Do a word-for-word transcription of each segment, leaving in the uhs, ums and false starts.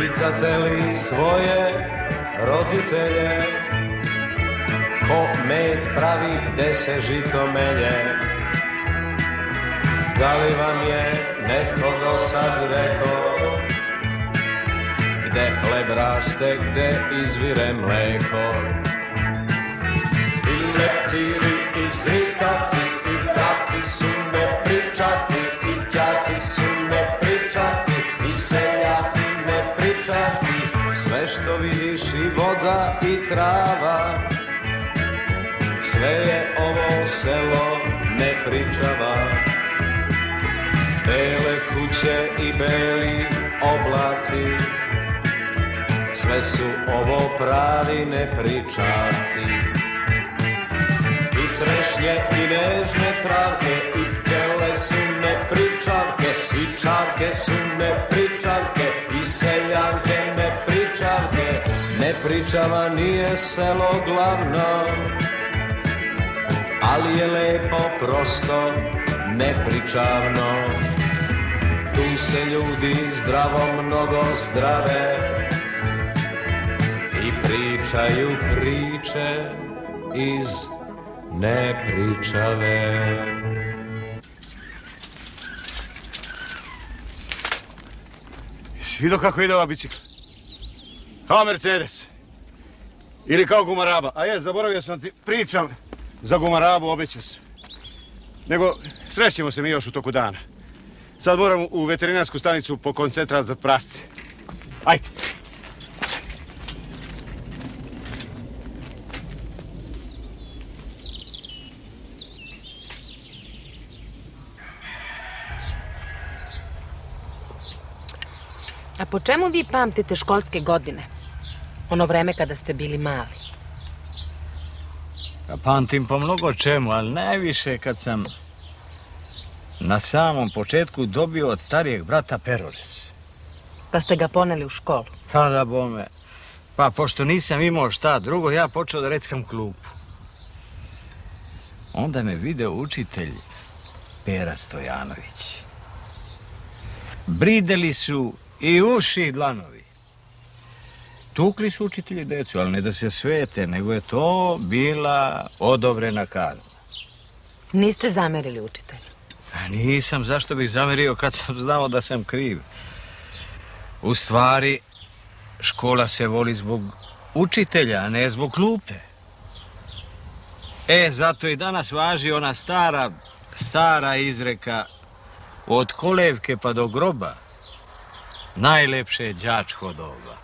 Pitate li svoje roditelje ko med pravi gde se žito melje? Da li vam je neko do sad rekao gde hleb raste, gde izvire mleko? I leptiri, i zrikati, i vrati su nepričati, i đaci su nepričati, i seljaci nepričati. Sve što vidiš i voda i trava, sve je ovo selo nepričava. Bele kuće i beli oblaci, sve su ovo pravi nepričavci. I trešnje i nežne travke, i pčele su nepričavke, i čavke su nepričavke, i seljanke nepričavke. Nepričava nije selo glavno, ali je lepo prosto nepričavno. Tu se ljudi zdravo mnogo zdrave i pričaju priče iz nepričave. Jesi vidio kako ide ova bicikla? Kao Mercedes. Ili kao Gumaraba. A je, zaboravio sam ti pričam za Gumarabu, obećao sam. Nego, srećemo se mi još u toku dana. Sad moram u veterinarsku stanicu po koncentrat za prasce. Ajde. A po čemu vi pamtite školske godine? Ono vreme kada ste bili mali. Pamtim po mnogo čemu, ali najviše kad sam na samom početku dobio od starijeg brata perores. Pa ste ga poneli u školu? Kada bome. Pa pošto nisam imao šta drugo, ja počeo da reckam klupu. Onda me video učitelj Pera Stojanović. Brideli su i uši i dlanovi. Tukli su učitelji decu, ali ne da se svete, nego je to bila odobrena kazna. Niste zamerili učitelju? A nisam, zašto bih zamerio kad sam znao da sam kriv. U stvari, škola se voli zbog učitelja, a ne zbog klupe. E, zato i danas važi ona stara, stara izreka od kolevke pa do groba. Najlepše je đačko doba.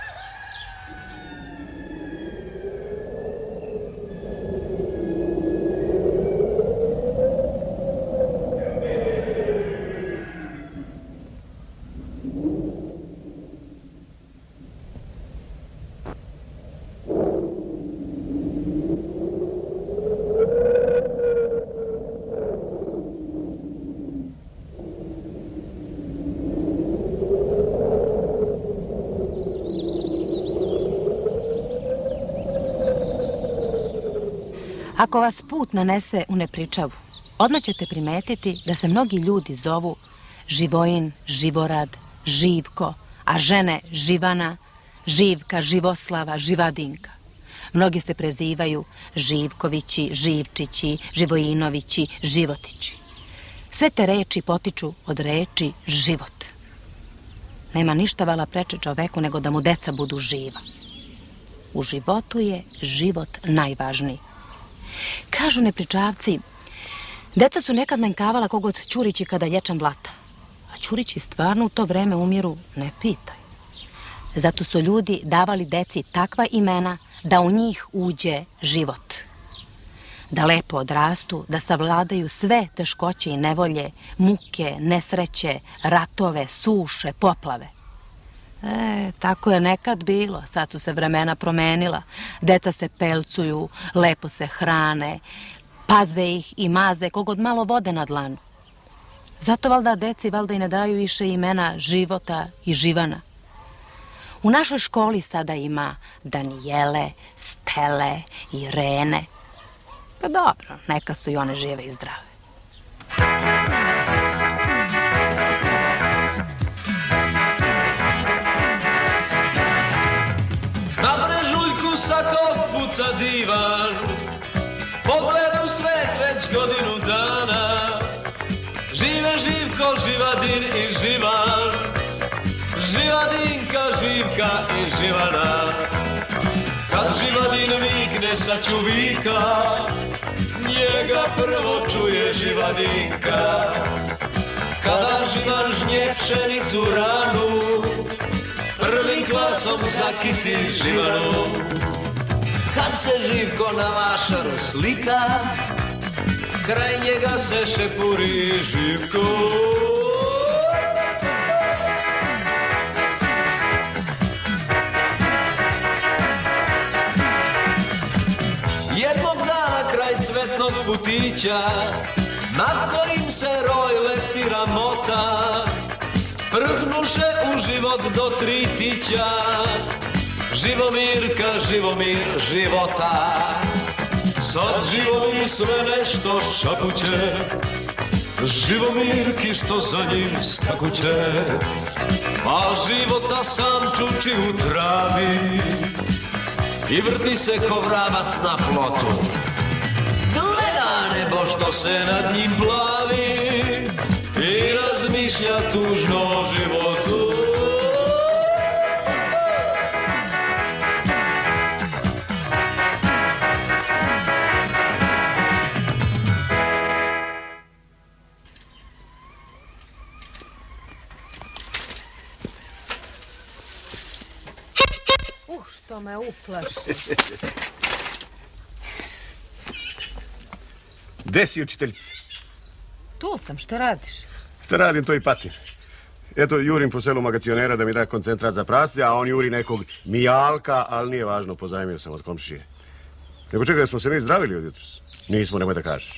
Ako vas put nanese u nepričavu, odmah ćete primetiti da se mnogi ljudi zovu Živojin, Živorad, Živko, a žene Živana, Živka, Živoslava, Živadinka. Mnogi se prezivaju Živkovići, Živčići, Živojinovići, Životići. Sve te reči potiču od reči život. Nema ništa vala preče čoveku nego da mu deca budu živa. U životu je život najvažniji. Kažu nepričavci, deca su nekad menkavala kogod Ćurići kada ječam blata. A Ćurići stvarno u to vreme umiru, ne pitaj. Zato su ljudi davali deci takva imena da u njih uđe život. Da lepo odrastu, da savladaju sve teškoće i nevolje, muke, nesreće, ratove, suše, poplave. E, tako je nekad bilo, sad su se vremena promenila. Deca se pelcuju, lepo se hrane, paze ih i maze kogod malo vode na dlanu. Zato valjda deci valjda i ne daju više imena Života i Živana. U našoj školi sada ima Danijele, Stele, Irene. Pa dobro, neka su i one žive i zdrave. godinu dana. Žive Živko, Živadin i Živan, Živadinka, Živka i Živana. Kad Živadin vikne sa čuvika, njega prvo čuje Živadinka. Kada Živan žnje pšenicu ranu, prvim glasom zakiti Živanu. Kad se Živko na vašaru slika, kraj njega se šepuri Živko. Jednog dana kraj cvetnog putića, nad kojim se roj leptira mota, prhnuše u život do tri tića, Živomirka, Živomir života. Sad Živomir sve nešto šapuće, Živomirki što za njim skakuće, a života sam čuči u travi i vrti se ko vrabac na plotu. Gleda nebo što se nad njim plavi i razmišlja tužno o životu. Uh, što me uplaši. Gde si, učiteljice? Tu sam, šta radiš? Šta radim, to i patim. Eto, jurim po selu magacionera da mi da koncentrat za prasce, a on juri nekog mijalka, ali nije važno, pozajmio sam od komšije. Nego čekaj, smo se mi zdravili od jutros? Nismo, nemoj da kažeš.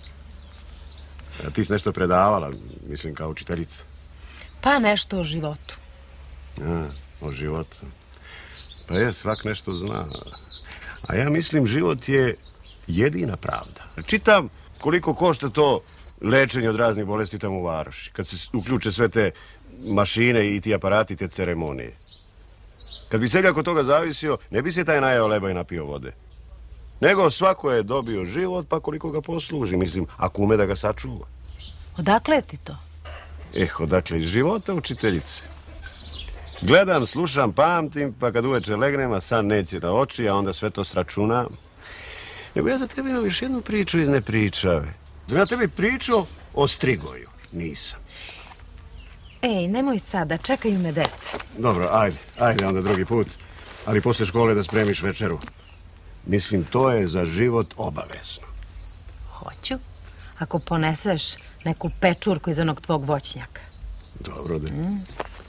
A ti si nešto predavala, mislim, kao učiteljica. Pa nešto o životu. A, o životu. Pa je, svak nešto zna. A ja mislim, život je jedina pravda. Čitam koliko košta to lečenje od raznih bolesti tamo u varoši, kad se uključe sve te mašine i ti aparati, te ceremonije. Kad bi seljak od toga zavisio, ne bi se taj najeo leba i napio vode. Nego svako je dobio život, pa koliko ga posluži, mislim, ako ume da ga sačuva. Odakle ti to? Eh, odakle iz života, učiteljice. Gledam, slušam, pamtim, pa kad uveče legnem, a san neće na oči, a onda sve to sračunam. Nego ja za tebe imam još jednu priču iz nepričave. Znam ja tebi pričao o Strigoju. Nisam. Ej, nemoj sada, čekaju me deca. Dobro, ajde, ajde onda drugi put. Ali posle škole da spremiš večeru. Mislim, to je za život obavezno. Hoću, ako poneseš neku pečurku iz onog tvog voćnjaka. Dobro, da. Mm.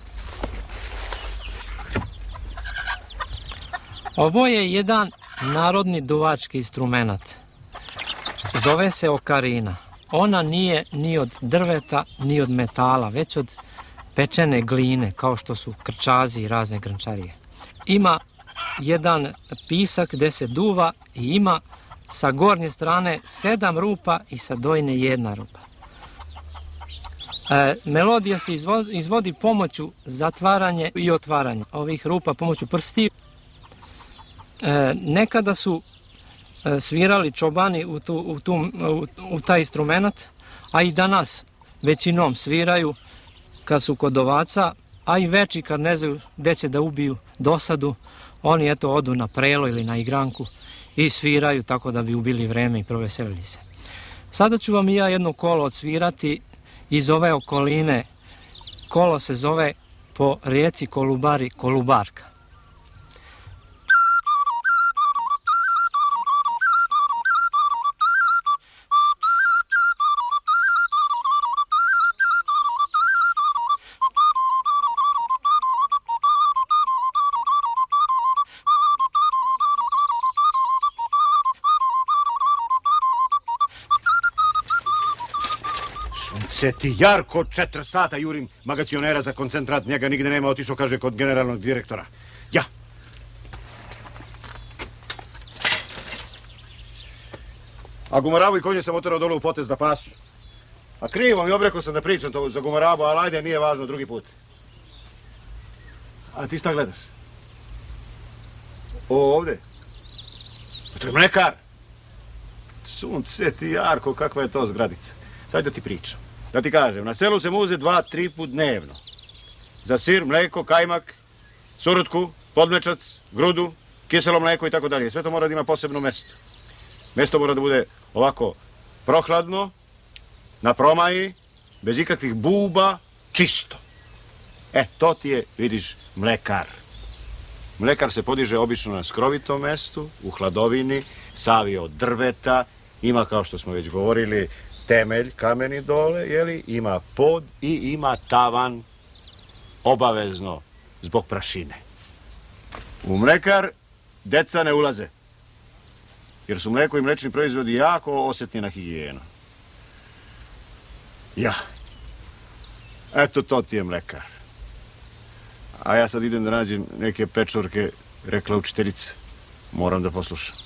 Ovo je jedan narodni duvački instrument. Zove se okarina. Ona nije ni od drveta, ni od metala, već od pečene gline, kao što su krčazi i razne grnčarije. Ima jedan pisak gde se duva i ima sa gornje strane sedam rupa i sa dojne jedna rupa. E, melodija se izvodi, izvodi pomoću zatvaranja i otvaranja ovih rupa, pomoću prstiju. E, nekada su e, svirali čobani u, tu, u, tu, u, u taj instrument, a i danas većinom sviraju kad su kod ovaca, a i veći kad ne znaju gde će da ubiju dosadu, oni eto odu na prelo ili na igranku i sviraju tako da bi ubili vreme i proveselili se. Sada ću vam i ja jedno kolo odsvirati iz ove okoline. Kolo se zove po rijeci Kolubari Kolubarka. Se ti Jarko četiri sata jurim magacionera za koncentrat, njega nigde nema, otišao, kaže, kod generalnog direktora. Ja. A Gumarabu i konje sam oterao dole u potez da pasu. A krivo mi, obrekao sam da pričam to za Gumarabu, ali ajde, nije važno, drugi put. A ti šta gledaš? O, ovde. To je mlekar. Sunce, sveti Jarko, kakva je to zgradica. Sad da ti pričam. Da ti kažem, na selu se muze dva, tri put dnevno. Za sir, mleko, kajmak, surutku, podmlečac, grudu, kiselo mleko i tako dalje. Sve to mora da ima posebno mesto. Mesto mora da bude ovako prohladno, na promaji, bez ikakvih buba, čisto. E, to ti je, vidiš, mlekar. Mlekar se podiže obično na skrovitom mestu, u hladovini, savi od drveta, ima, kao što smo već govorili, temelj kameni dole, jeli, ima pod i ima tavan, obavezno, zbog prašine. U mlekar deca ne ulaze, jer su mleko i mlečni proizvodi jako osjetni na higijenu. Ja. Eto, to ti je mlekar. A ja sad idem da nađem neke pečurke, rekla učiteljica. Moram da poslušam.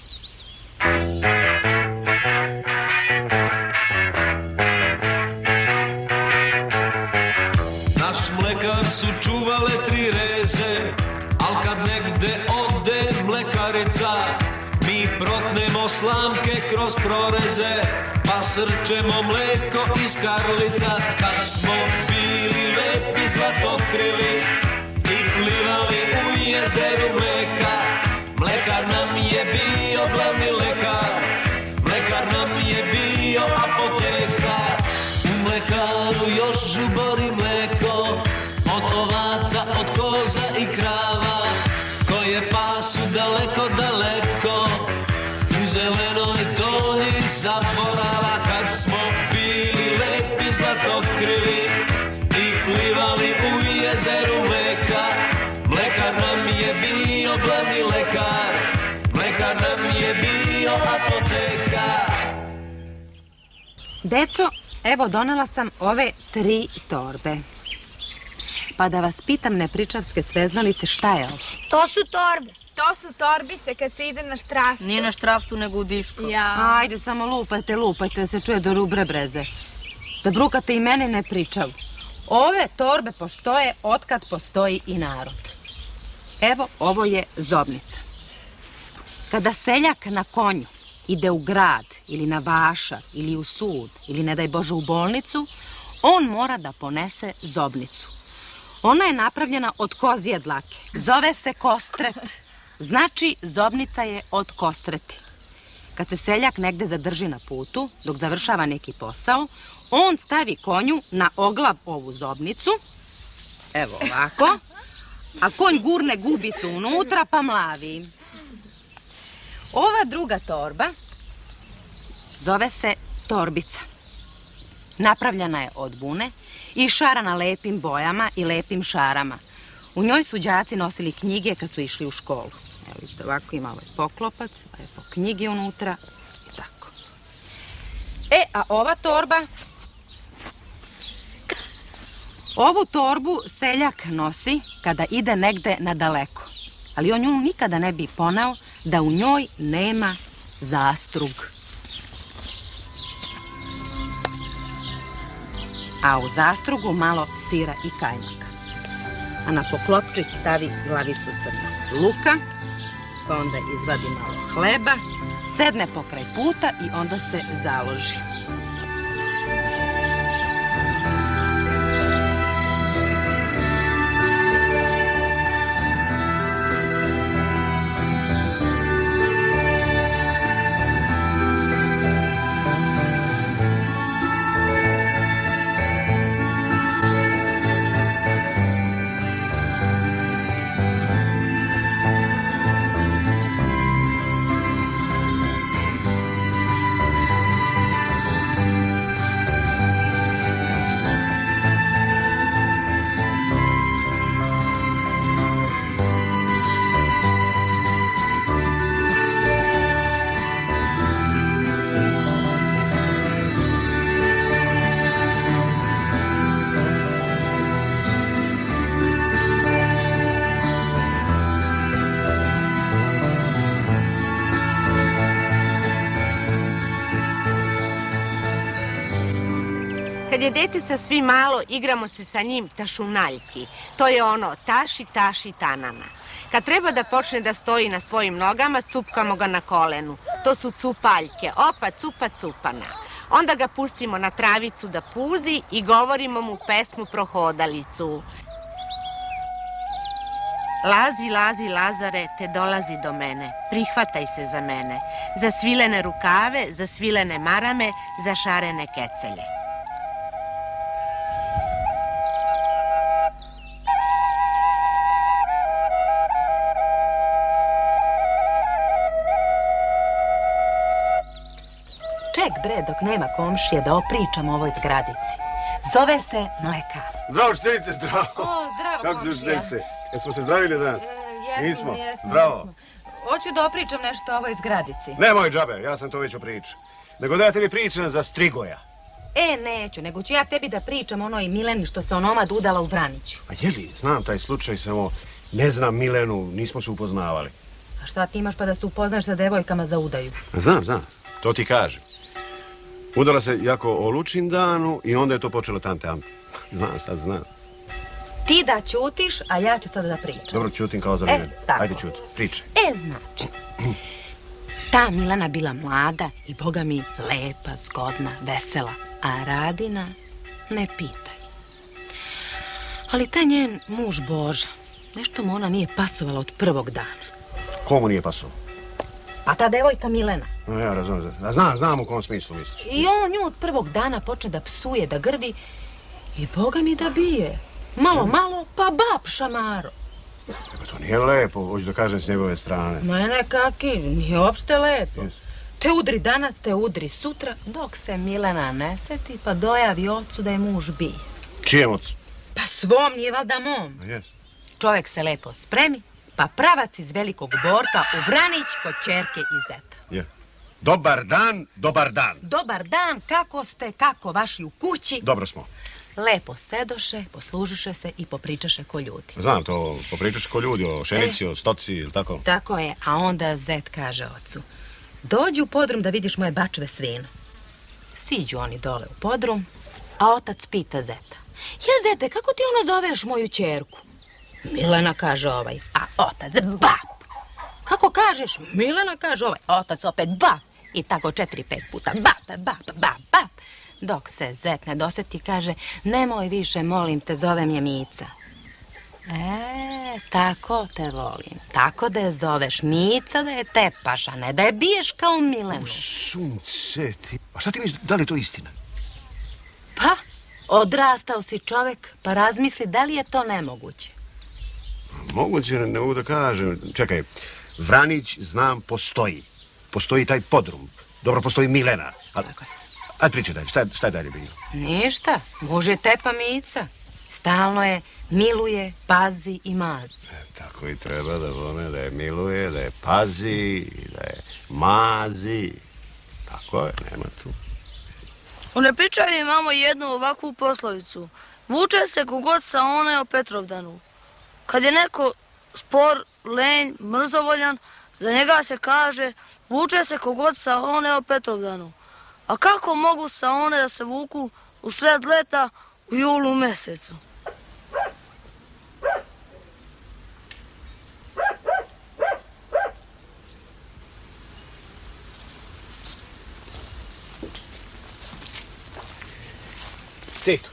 Naš mlekar su čuvale tri reze, al kad negde ode mlekarica, mi protnemo slamke kroz proreze, pa srčemo mleko iz karlica. Kad smo bili lepi zlatokrili i plivali u jezeru mleka, mlekar nam je bio glavni lekar, mlekar nam je bio apoteka. U mlekaru još žubori mleko, od ovaca, od koza i krava, koje pasu daleko, daleko, u zelenoj toni zaborava. Kad smo bili lepi zlatokrili i plivali u jezeru mleka, mlekar nam je bio glavni lekar, mlekar nam je bio apoteka. Deco, evo donela sam ove tri torbe. Pa da vas pitam, nepričavske sveznalice, šta je ovo? To su torbe. To su torbice kad se ide na štraftu. Nije na štraftu, nego u disko. Ja. Ajde, samo lupajte, lupajte, da se čuje do rubre breze. Da brukate i mene nepričavu. Ove torbe postoje otkad postoji i narod. Evo, ovo je zobnica. Kada seljak na konju ide u grad ili na vašar ili u sud ili ne daj Bože u bolnicu, on mora da ponese zobnicu. Ona je napravljena od kozije dlake. Zove se kostret. Znači, zobnica je od kostreti. Kad se seljak negde zadrži na putu, dok završava neki posao, on stavi konju na oglav ovu zobnicu, evo ovako, a konj gurne gubicu unutra pa mlavi. Ova druga torba zove se torbica. Napravljena je od vune i šarana lepim bojama i lepim šarama. U njoj su đaci nosili knjige kad su išli u školu. Evo vidite, ovako ima ovaj poklopac, lepo knjige unutra i tako. E, a ova torba... Ovu torbu seljak nosi kada ide negde na daleko. Ali on nju nikada ne bi poneo da u njoj nema zastrug. A u zastrugu malo sira i kajmaka. A na poklopčić stavi glavicu crnog luka, pa onda izvadi malo hleba, sedne pokraj puta i onda se založi. Kad je dete sa svi malo, igramo se sa njim tašunaljki. To je ono taši, taši, tanana. Kad treba da počne da stoji na svojim nogama, cupkamo ga na kolenu. To su cupaljke. Opa, cupa, cupana. Onda ga pustimo na travicu da puzi i govorimo mu pesmu Prohodalicu. Lazi, lazi, Lazare, te dolazi do mene. Prihvataj se za mene. Za svilene rukave, za svilene marame, za šarene kecelje. Ček bre, dok nema komšije da opričam o ovoj zgradici. Zove se Mlekar. Zdravo, učiteljice, zdravo. O, zdravo, Kako su komšija. učiteljice? Jesmo se zdravili danas? E, jesmo, Nismo? jesmo. Zdravo. Jesmo. Hoću da opričam nešto o ovoj zgradici. Ne moj džabe, ja sam to već opričao. Nego da ja tebi pričam za Strigoja. E, neću, nego ću ja tebi da pričam onoj Mileni što se onomad udala u Vraniću. Pa jeli, znam taj slučaj, samo ne znam Milenu, nismo se upoznavali. A šta ti imaš pa da se upoznaš sa devojkama za udaju? A znam, znam, to ti kažem. Udala se jako o Lučin danu i onda je to počelo tante amte. Znam, sad znam. Ti da ćutiš, a ja ću sada da pričam. Dobro, ćutim kao za E, mene. tako. Ajde ćuti, pričaj. E, znači, ta Milana bila mlada i boga mi lepa, zgodna, vesela, a Radina ne pitaj. Ali taj njen muž Boža, nešto mu ona nije pasovala od prvog dana. Komu nije pasovao? Pa ta devojka Milena. No, ja razumijem. A znam, znam u kom smislu misliš. I on nju od prvog dana počne da psuje, da grdi i boga mi da bije. Malo, malo, pa bab šamaro. Pa to nije lepo, hoću da kažem s njegove strane. Mene kaki, nije uopšte lepo. Yes. Te udri danas, te udri sutra, dok se Milena ne seti, pa dojavi ocu da je muž bije. Čijem ocu? Pa svom, nije valjda mom. Jes. Čovjek se lepo spremi, pa pravac iz Velikog Borka u Vranić kod ćerke i zeta. Je. Dobar dan, dobar dan. Dobar dan, kako ste, kako vaši u kući? Dobro smo. Lepo sedoše, poslužiše se i popričaše ko ljudi. Znam to, popričaš ko ljudi o šenici, o stoci ili tako. Tako je, a onda zet kaže ocu: dođi u podrum da vidiš moje bačve svino. Siđu oni dole u podrum, a otac pita zeta: ja, zete, kako ti ono zoveš moju ćerku? Milena, kaže ovaj, a otac bab. Kako kažeš? Milena, kaže ovaj, otac opet bab. I tako četiri, pet puta bab, bab, bab, bab. Dok se zet ne doseti, kaže: nemoj više, molim te, zovem je Mica. E, tako te volim. Tako da je zoveš Mica, da je tepaš, a ne da je biješ kao Milenu. Sunce ti... A šta ti misliš, da li je to istina? Pa, odrastao si čovek, pa razmisli da li je to nemoguće. Moguće, ne mogu da kažem. Čekaj, Vranić, znam, postoji. Postoji taj podrum. Dobro, postoji Milena. Ali... Tako je. Ajde pričaj dalje, šta je, šta je dalje bilo? Ništa, muž je tepa Mica. Stalno je miluje, pazi i mazi. E, tako i treba da vome, da je miluje, da je pazi, da je mazi. Tako je, nema tu. U Nepričavi imamo jednu ovakvu poslovicu. Vuče se kogod sa one o Petrovdanu. Kad je neko spor, lenj, mrzovoljan, za njega se kaže: vuče se kogod sa one o Petrovdanu. A kako mogu sa one da se vuku u sred leta u julu mesecu? Ceto.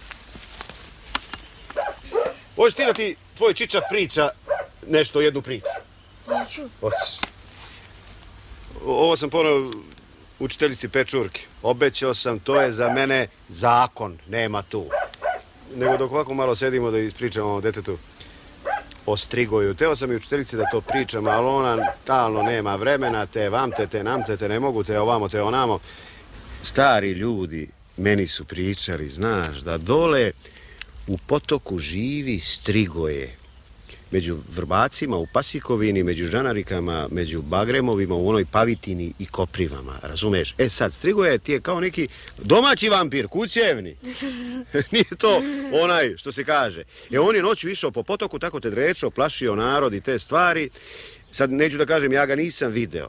Hoćeš ti da ti tvoj čiča priča nešto, jednu priču? Hoću. Hoćeš. Ovo sam ponao učiteljici Pečurki. Obećao sam, to je za mene zakon, nema tu. Nego dok ovako malo sedimo da ispričamo ovom detetu o Strigoju. Teo sam i učiteljici da to pričam, ali ona stalno nema vremena, te vamte, te namte, te ne mogu, te ovamo, te onamo. Stari ljudi meni su pričali, znaš, da dole u potoku živi Strigoje. Među Vrbacima, u Pasikovini, među Žanarikama, među Bagremovima, u onoj Pavitini i Koprivama, razumeš? E sad, Strigoje ti je kao neki domaći vampir, kućevni. Nije to onaj što se kaže. E on je noću išao po potoku, tako te drečao, plašio narod i te stvari. Sad neću da kažem, ja ga nisam video.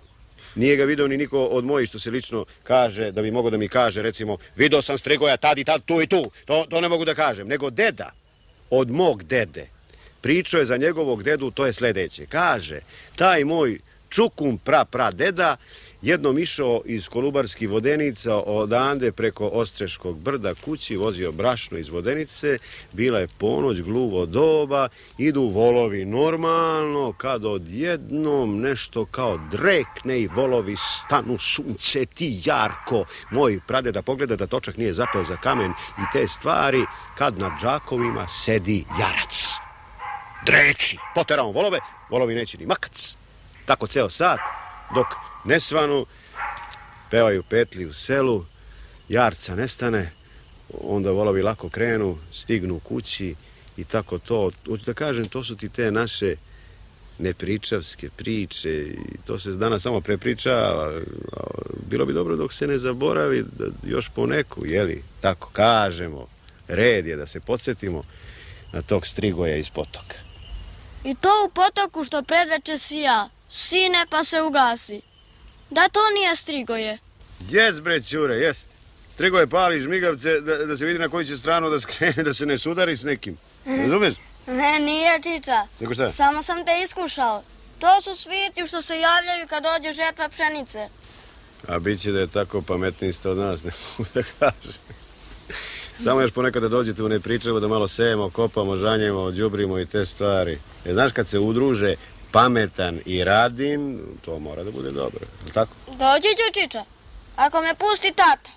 Nije ga video ni niko od mojih što se lično kaže, da bi mogao da mi kaže, recimo, video sam Strigoja tad i tad, tu i tu. To, to ne mogu da kažem. Nego deda, od mog dede, pričao je za njegovog dedu, to je sledeće. Kaže, taj moj čukum pra pra deda jednom išao iz Kolubarskih Vodenica odande preko Ostreškog brda kući, vozio brašno iz Vodenice, bila je ponoć, gluvo doba, idu volovi normalno, kad odjednom nešto kao drekne i volovi stanu, sunce ti jarko. Moj pradeda pogleda da točak nije zapeo za kamen i te stvari, kad na džakovima sedi jarac. Dreči, poterao volove, volovi neće ni makac. Tako ceo sat, dok nesvanu, pevaju petli u selu, jarca nestane, onda volovi lako krenu, stignu kući i tako to. Hoću da kažem, to su ti te naše nepričavske priče i to se danas samo prepričava. Bilo bi dobro dok se ne zaboravi da još po neku, jeli, tako kažemo, red je da se podsjetimo na tog Strigoja iz Potoka. I to u potoku što predveče sija, sine pa se ugasi. Da to nije Strigoje. Jes bre, Ćure, jest. Strigoje pali žmigavce da, da se vidi na koju će stranu da skrene, da se ne sudari s nekim. Razumeš? Ne, nije čiča. Nego šta? Samo sam te iskušao. To su svici što se javljaju kad dođe žetva pšenice. A bit će da je tako pametniji ste od nas, ne mogu da kažem. Samo još ponekad da dođete u nepričavu da malo sejemo, kopamo, žanjemo, đubrimo i te stvari. Jer znaš kad se udruže pametan i radin, to mora da bude dobro, je tako? Dođi ću, čiča, ako me pusti tata.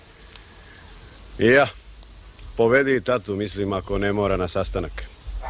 I ja, povedi tatu, mislim, ako ne mora na sastanak.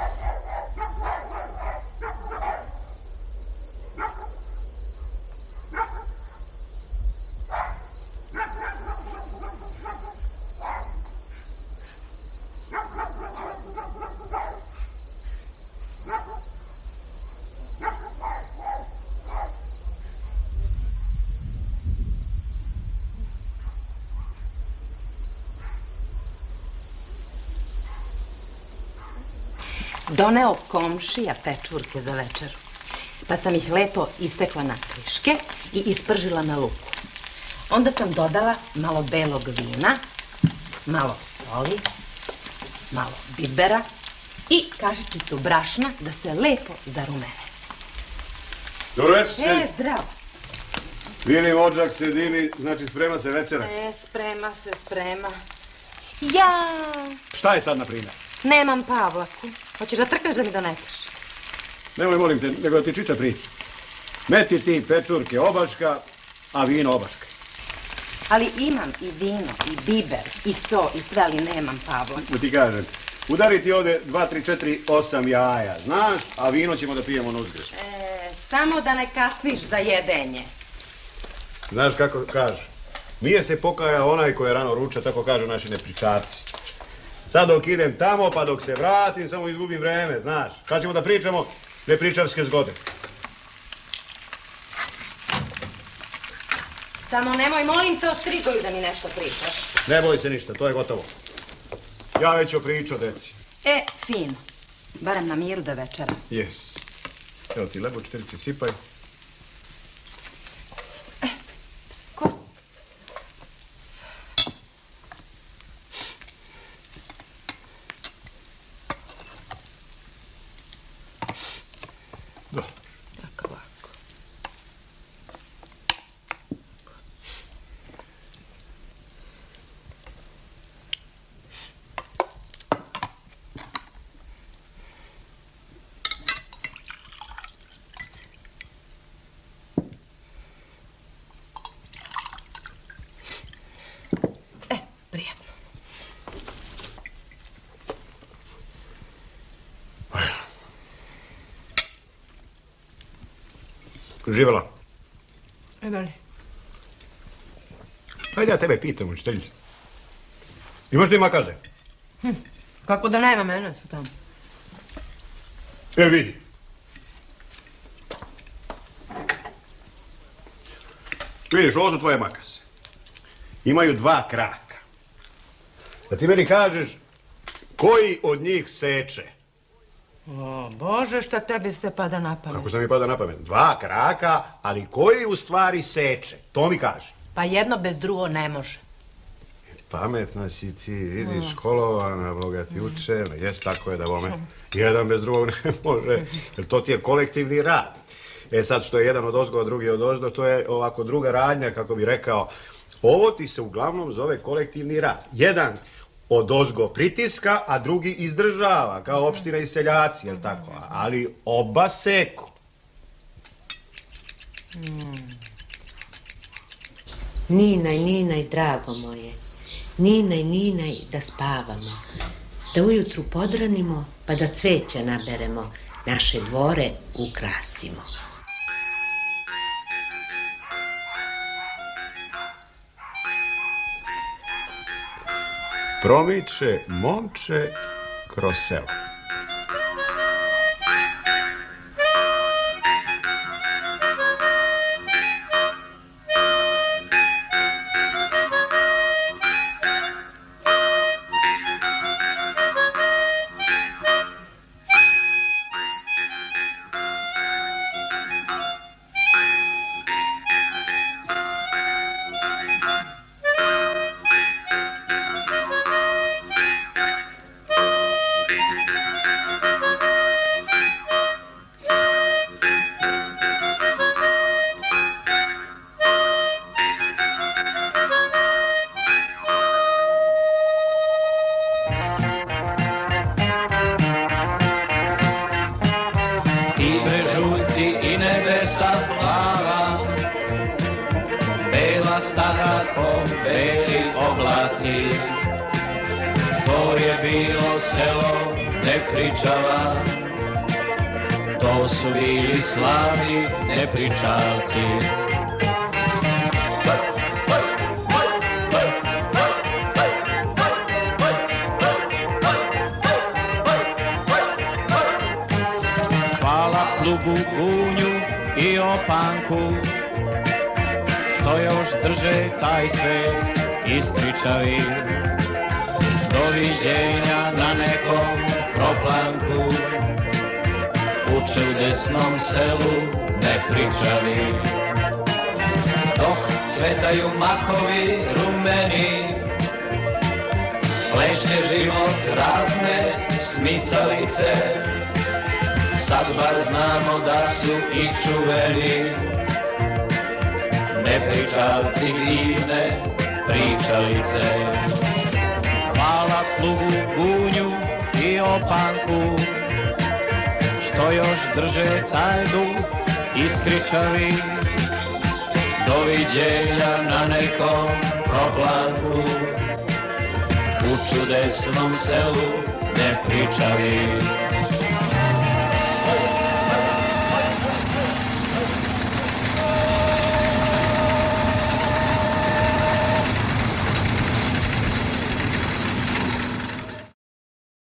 Doneo komšija pečurke za večeru, pa sam ih lepo isekla na kriške i ispržila na luku. Onda sam dodala malo belog vina, malo soli, malo bibera i kašičicu brašna da se lepo zarumene. Dobro večer. E, zdravo. Vidim, odžak se dimi, znači sprema se večera. E, sprema se, sprema. Ja! Šta je sad, na primjer? Nemam Pavlaku. Hoćeš da trkaš da mi doneseš? Nemoj, molim te, nego da ti čiča priča. Meti ti pečurke obaška, a vino obaška. Ali imam i vino, i biber, i so, i sve, ali nemam Pavlaku. Da ti kažem, udari ti ovde dva, tri, četiri, osam jaja, znaš, a vino ćemo da pijemo na uzgred. E, samo da ne kasniš za jedenje. Znaš kako kažu, nije se pokaja onaj ko je rano ruča, tako kažu naši nepričarci. Sad dok idem tamo, pa dok se vratim, samo izgubim vreme, znaš. Kad ćemo da pričamo nepričavske zgode. Samo nemoj, molim te, o Strigoju da mi nešto pričaš. Ne boj se ništa, to je gotovo. Ja već opričao, deci. E, fino. Barem na miru da večera. Jes. Evo ti lebo, četirice sipaj. E, ko? Dobro. Tako ovako. E, prijatno. Živjela. E, da li? Hajde ja tebe pitam, učiteljice. Imaš ti makaze? Hm, kako da nema, mene su tamo. E, vidi. Vidiš, ovo su tvoje makaze. Imaju dva kraka. Da ti meni kažeš koji od njih seče. O, Bože, šta tebi se pada na pamet? Kako što mi pada na pamet? Dva kraka, ali koji u stvari seče? To mi kaže. Pa jedno bez drugo ne može. Pametna si ti, vidiš, školovana, Boga ti učena, jes tako je da bome. Jedan bez drugog ne može, jer to ti je kolektivni rad. E sad što je jedan od ozgo, a drugi od ozdo, to je ovako druga radnja, kako bi rekao, ovo ti se uglavnom zove kolektivni rad. Jedan od ozgo pritiska, a drugi izdržava, kao opština i seljaci, jel tako? Ali oba seku. Ninaj, ninaj, drago moje, ninaj, ninaj, da spavamo, da ujutru podranimo, pa da cveća naberemo, naše dvore ukrasimo. Promiče momče kroz selo. To su bili slavni nepričavci. Hvala plugu, gunju i opanku, što još drže taj svet iskričavi. Doviđenja na nekom proplanku, uče u desnom selu nepričavi. Dok cvetaju makovi rumeni, plešće život razne smicalice, sad bar znamo da su i čuveni nepričavci divne pričalice. Hvala plugu, gunju i opanku, što još drže taj duh iskričavi. Doviđenja na nekom proplanku, u čudesnom selu nepričavi.